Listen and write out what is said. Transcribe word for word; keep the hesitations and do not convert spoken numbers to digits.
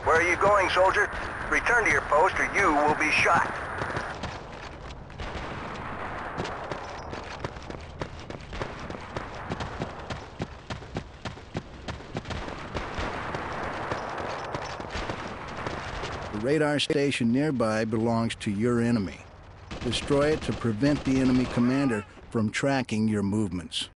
Where are you going, soldier? Return to your post or you will be shot. The radar station nearby belongs to your enemy. Destroy it to prevent the enemy commander from tracking your movements.